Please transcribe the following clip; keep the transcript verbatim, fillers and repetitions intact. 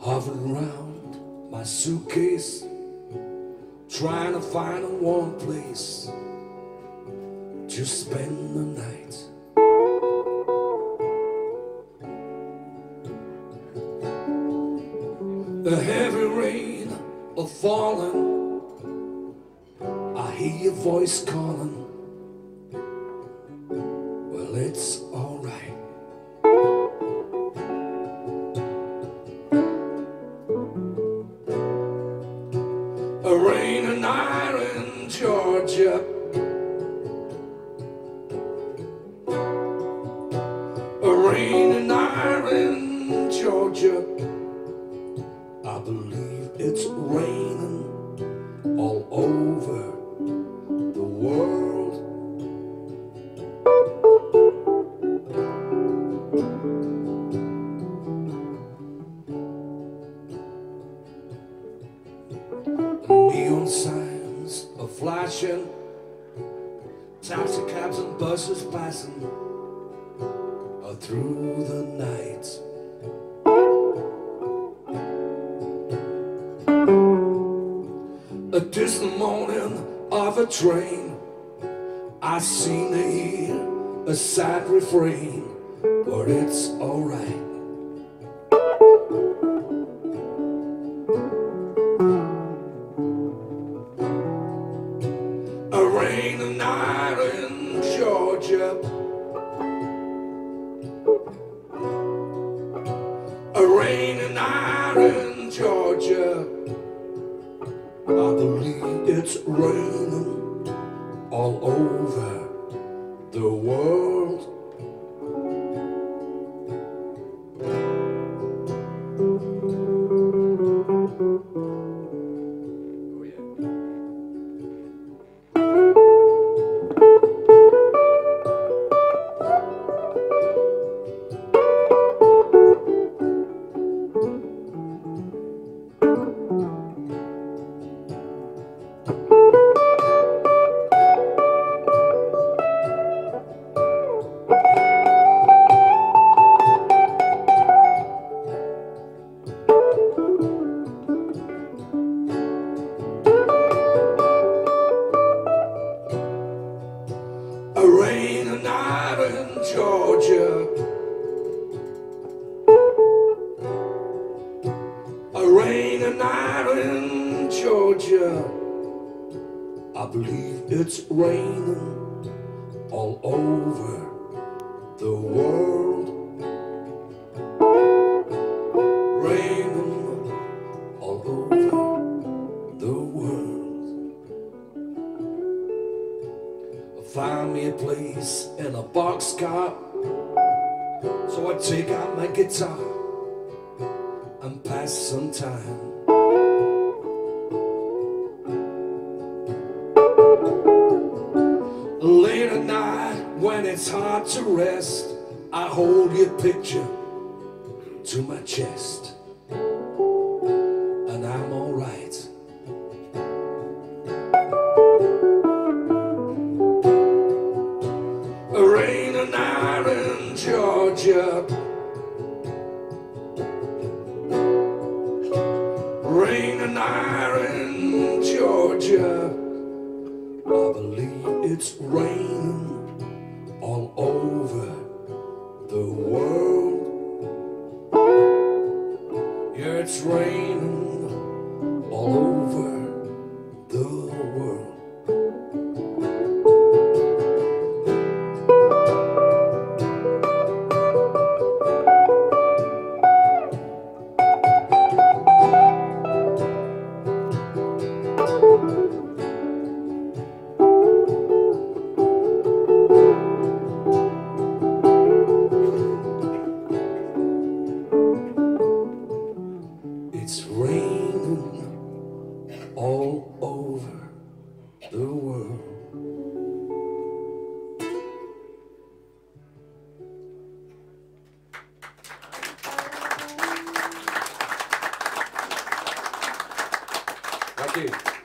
hovering around my suitcase, trying to find a warm place to spend the night. The heavy rain are falling, I hear your voice calling. Well, it's alright. A rainy night in Georgia, a rainy night in Georgia. I believe it's raining all over the world. The neon signs are flashing, taxi cabs and buses passing all through the night. A distant moaning of a train, I seem to hear a sad refrain, but it's alright. A rainy night in Georgia, a rainy night in Georgia. I believe it's raining all over the world. Oh, yeah. A rainy night in Georgia, a rainy night in Georgia. I believe it's raining all over the world. Raining all over the world. Find me a place in a boxcar, so I take out my guitar and pass some time. Late at night when it's hard to rest, I hold your picture to my chest, and I'm alright. A rainy night in Georgia, rainy night in Georgia. I believe it's raining all over the world. Yeah, it's raining all over the world. It's raining all over the world. Thank you.